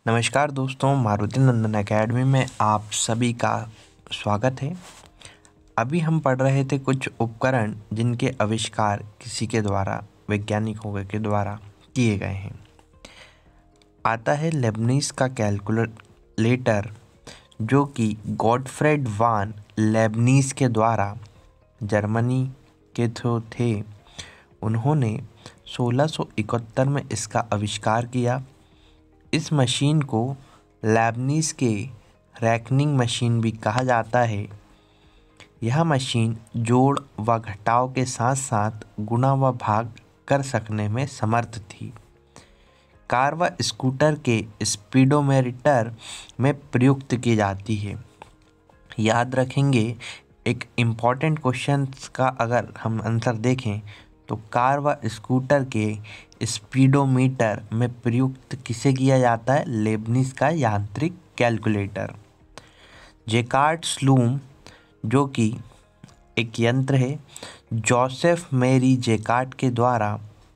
नमस्कार दोस्तों, मारुति नंदन एकेडमी में आप सभी का स्वागत है। अभी हम पढ़ रहे थे कुछ उपकरण जिनके आविष्कार किसी के द्वारा, वैज्ञानिकों के द्वारा किए गए हैं। आता है लेबनीज का कैलकुलेटर, जो कि गॉटफ्रेड वान लेबनीज के द्वारा जर्मनी के थे। उन्होंने 1671 में इसका आविष्कार किया। इस मशीन को लेबनीज के रैकनिंग मशीन भी कहा जाता है। यह मशीन जोड़ व घटाव के साथ साथ गुणा व भाग कर सकने में समर्थ थी। कार व स्कूटर के स्पीडोमीटर में प्रयुक्त की जाती है। याद रखेंगे, एक इम्पॉर्टेंट क्वेश्चन का अगर हम आंसर देखें तो कार व स्कूटर के स्पीडोमीटर में प्रयुक्त किसे किया जाता है? लेबनीज का यांत्रिक कैलकुलेटर। जेकार्ड स्लूम, जो कि एक यंत्र है, जोसेफ मेरी जेकार्ड के द्वारा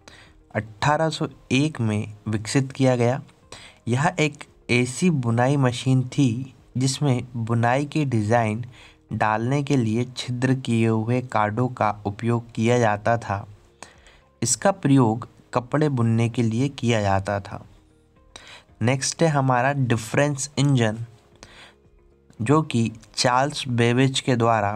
1801 में विकसित किया गया। यह एक ऐसी बुनाई मशीन थी जिसमें बुनाई के डिज़ाइन डालने के लिए छिद्र किए हुए कार्डों का उपयोग किया जाता था। इसका प्रयोग कपड़े बुनने के लिए किया जाता था। नेक्स्ट है हमारा डिफरेंस इंजन, जो कि चार्ल्स बेबेज के द्वारा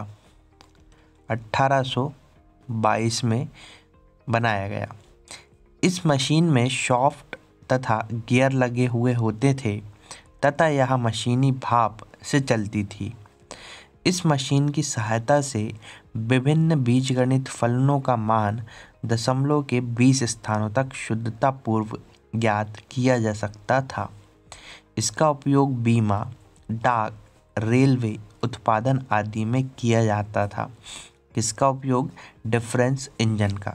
1822 में बनाया गया। इस मशीन में शाफ्ट तथा गियर लगे हुए होते थे तथा यह मशीनी भाप से चलती थी। इस मशीन की सहायता से विभिन्न बीजगणित फलनों का मान दशमलव के 20 स्थानों तक शुद्धतापूर्व ज्ञात किया जा सकता था। इसका उपयोग बीमा, डाक, रेलवे उत्पादन आदि में किया जाता था। किसका उपयोग? डिफरेंस इंजन का।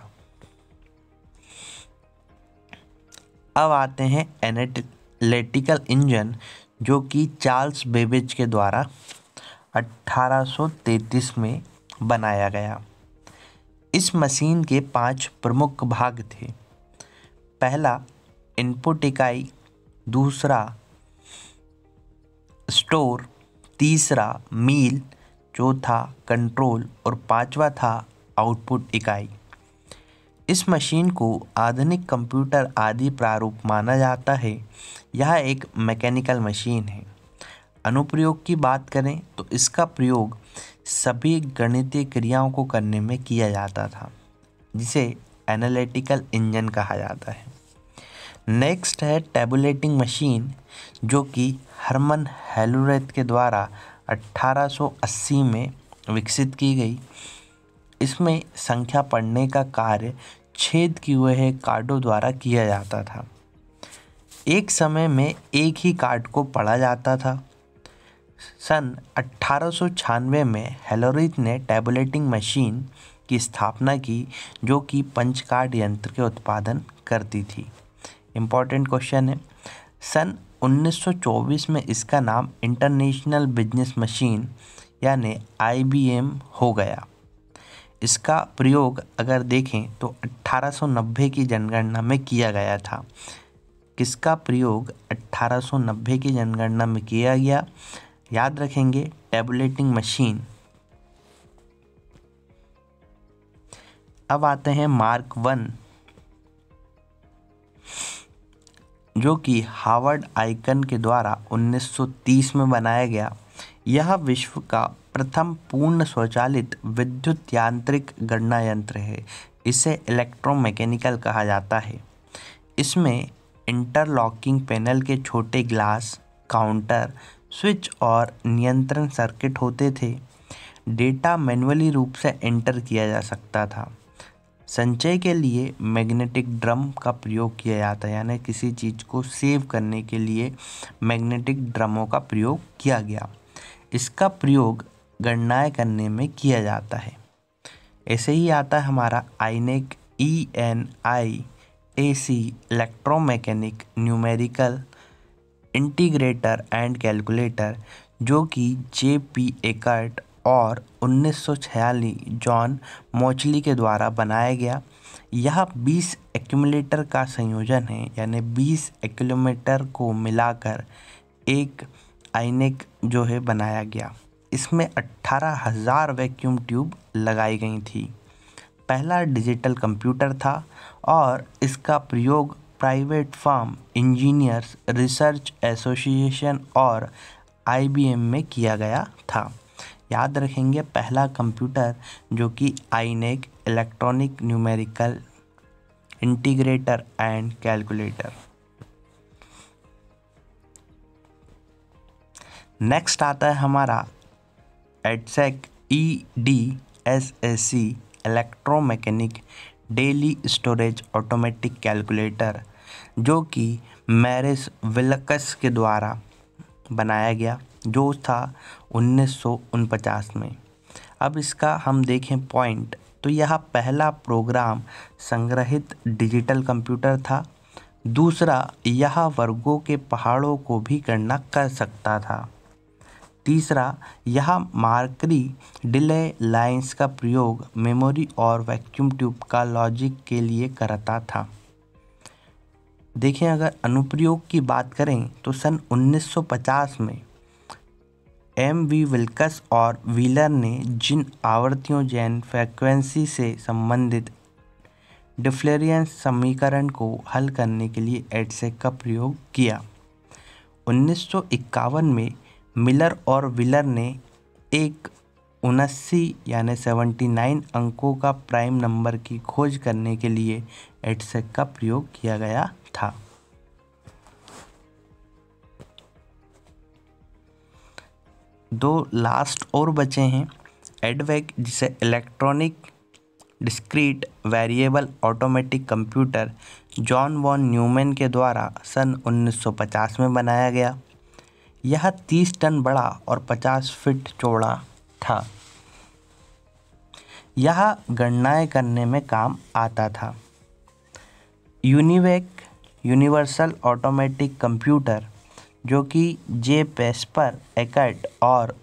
अब आते हैं एनालिटिकल इंजन, जो कि चार्ल्स बेबेज के द्वारा 1833 में बनाया गया। इस मशीन के 5 प्रमुख भाग थे। पहला इनपुट इकाई, दूसरा स्टोर, तीसरा मील, चौथा कंट्रोल और पांचवा था आउटपुट इकाई। इस मशीन को आधुनिक कंप्यूटर आदि प्रारूप माना जाता है। यह एक मैकेनिकल मशीन है। अनुप्रयोग की बात करें तो इसका प्रयोग सभी गणितीय क्रियाओं को करने में किया जाता था, जिसे एनालिटिकल इंजन कहा जाता है। नेक्स्ट है टैबुलेटिंग मशीन, जो कि हरमन हेलुरेथ के द्वारा 1880 में विकसित की गई। इसमें संख्या पढ़ने का कार्य छेद किए हुए कार्डों द्वारा किया जाता था। एक समय में एक ही कार्ड को पढ़ा जाता था। सन 1896 में हेलुरेथ ने टैबुलेटिंग मशीन की स्थापना की, जो कि पंच कार्ड यंत्र के उत्पादन करती थी। इम्पॉर्टेंट क्वेश्चन है। सन 1924 में इसका नाम इंटरनेशनल बिजनेस मशीन यानी IBM हो गया। इसका प्रयोग अगर देखें तो 1890 की जनगणना में किया गया था। किसका प्रयोग 1890 की जनगणना में किया गया? याद रखेंगे, टैबुलेटिंग मशीन। अब आते हैं मार्क 1, जो कि हार्वर्ड आइकन के द्वारा 1930 में बनाया गया। यह विश्व का प्रथम पूर्ण स्वचालित विद्युत यांत्रिक गणना यंत्र है। इसे इलेक्ट्रोमैकेनिकल कहा जाता है। इसमें इंटरलॉकिंग पैनल के छोटे ग्लास, काउंटर, स्विच और नियंत्रण सर्किट होते थे। डेटा मैन्युअली रूप से एंटर किया जा सकता था। संचय के लिए मैग्नेटिक ड्रम का प्रयोग किया जाता है, यानी किसी चीज़ को सेव करने के लिए मैग्नेटिक ड्रमों का प्रयोग किया गया। इसका प्रयोग गणनाएं करने में किया जाता है। ऐसे ही आता है हमारा आईनेक, ENIAC, electromechanic numerical integrator and calculator, जो कि JP एकर्ट और 1946 जॉन मोचली के द्वारा बनाया गया। यह 20 एक्यूमुलेटर का संयोजन है, यानी 20 एक्यूमुलेटर को मिलाकर एक आईनेक जो है बनाया गया। इसमें 18,000 वैक्यूम ट्यूब लगाई गई थी। पहला डिजिटल कंप्यूटर था और इसका प्रयोग private firm, engineers research association और IBM में किया गया था। याद रखेंगे, पहला कंप्यूटर जो कि आईनेक, electronic numerical integrator and calculator. Next आता है हमारा EDSAC EDSAC electromechanic daily storage automatic calculator, जो कि मैरिस विल्कस के द्वारा बनाया गया, जो था 1949 में। अब इसका हम देखें पॉइंट, तो यह पहला प्रोग्राम संग्रहित डिजिटल कंप्यूटर था। दूसरा, यह वर्गों के पहाड़ों को भी गणना कर सकता था। तीसरा, यह मार्करी डिले लाइंस का प्रयोग मेमोरी और वैक्यूम ट्यूब का लॉजिक के लिए करता था। देखें, अगर अनुप्रयोग की बात करें तो सन 1950 में MV विल्कस और व्हीलर ने जिन आवर्तियों जैन फ्रीक्वेंसी से संबंधित डिफरेंशियल समीकरण को हल करने के लिए एडसेक का प्रयोग किया। 1951 में मिलर और व्हीलर ने एक 79 यानी 79 अंकों का प्राइम नंबर की खोज करने के लिए एडसेक का प्रयोग किया गया था। दो लास्ट और बचे हैं। एडवेक, जिसे electronic discrete variable automatic computer John von Neumann के द्वारा सन 1950 में बनाया गया। यह 30 टन बड़ा और 50 फीट चौड़ा था। यह गणनाएं करने में काम आता था। यूनिवेक यूनिवर्सल ऑटोमेटिक कंप्यूटर, जो कि जे पेस्पर एकर्ट और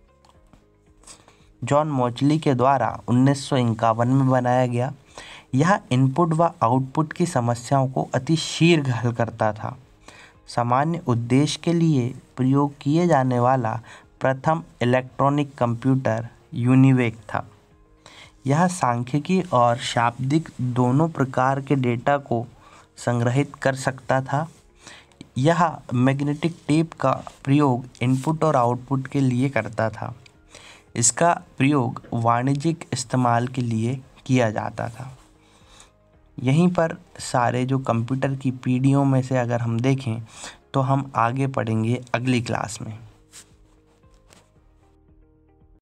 जॉन मोचली के द्वारा 1951 में बनाया गया, यह इनपुट व आउटपुट की समस्याओं को अति शीघ्र हल करता था। सामान्य उद्देश्य के लिए प्रयोग किए जाने वाला प्रथम इलेक्ट्रॉनिक कंप्यूटर यूनिवेक था। यह सांख्यिकी और शाब्दिक दोनों प्रकार के डेटा को संग्रहित कर सकता था। यह मैग्नेटिक टेप का प्रयोग इनपुट और आउटपुट के लिए करता था। इसका प्रयोग वाणिज्यिक इस्तेमाल के लिए किया जाता था। यहीं पर सारे जो कंप्यूटर की पीढ़ियों में से अगर हम देखें तो हम आगे पढ़ेंगे अगली क्लास में।